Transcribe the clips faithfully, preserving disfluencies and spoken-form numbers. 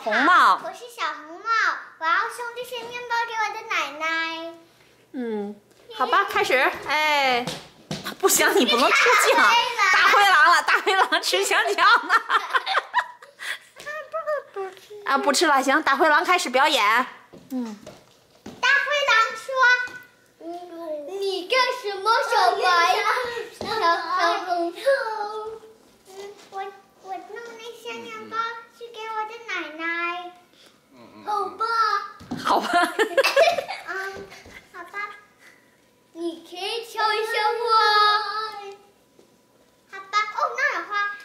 红帽。 我是小红帽，我要送这些面包给我的奶奶。 嗯，好吧，开始。哎，不行，你不能出镜。大灰狼了，大灰狼吃香蕉呢。啊，不吃了，行，大灰狼开始表演。嗯。 大灰狼说：“你干什么，小白？小小红帽。嗯，我我弄那些面包去给我的奶奶。好吧。 好吧。 嗯，好吧。你可以敲一下我。好吧。哦，那有花。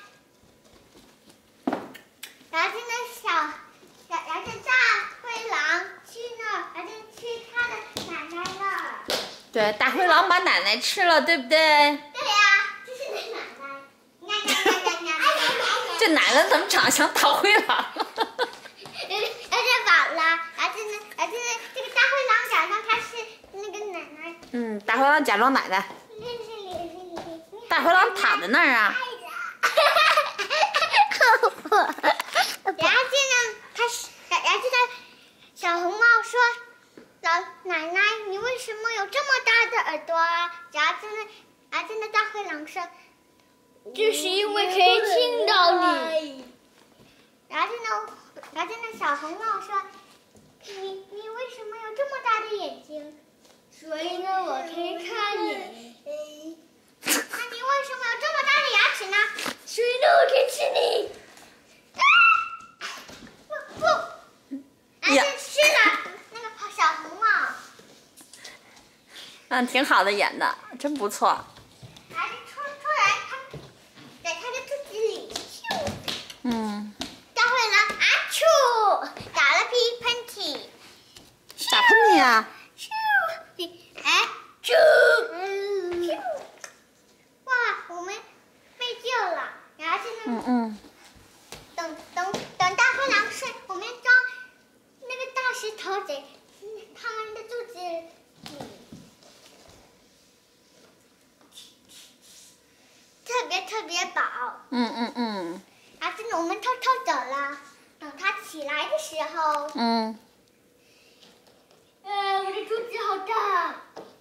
然后那小，然然后大灰狼去那儿，然后去他的奶奶了。 对，大灰狼把奶奶吃了，对不对？ 对呀，这是你奶奶。呀呀呀呀呀！ 这奶奶怎么长得像大灰狼？ 而且饱了，而且呢，而且呢，这个大灰狼假装他是那个奶奶。 嗯，大灰狼假装奶奶。大灰狼躺在那儿啊。 然后这呢，他是，然后这个小红帽说：“老奶奶，你为什么有这么大的耳朵啊？”然后这呢，然后这呢，大灰狼说：“这是因为可以听到你。”然后这呢，然后这呢，小红帽说：“你你为什么有这么大的眼睛？”所以呢，我可以看你。那你为什么有这么大的牙齿呢？所以呢，我可以吃你。不不，俺是吃了那个小红帽。 嗯，挺好的，演的真不错。 然后突突然，他在他的肚子里，咻！ 嗯。 大灰狼啊啾，打了屁喷嚏。 打喷嚏啊！ 咻！哎，啾！咻！哇，我们被救了。然后现在， 嗯嗯。 等等等，大灰狼睡，我们装那个大石头在他们的肚子里。特别特别饱。 嗯嗯嗯。 然后真的，我们偷偷走了。等他起来的时候， 嗯。 呃，我的肚子好大。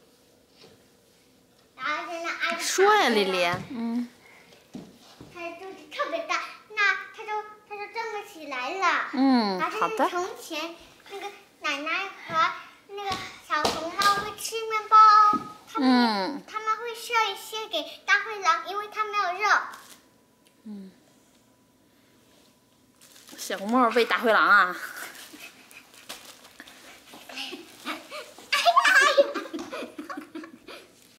然后现在安说呀，丽丽。嗯。 他的肚子特别大，那他就他就这么起来了。 嗯，好的。 从前那个奶奶和那个小红帽会吃面包，他们、 嗯、 他们会设一些给大灰狼，因为它没有肉。 嗯。小红帽喂大灰狼啊。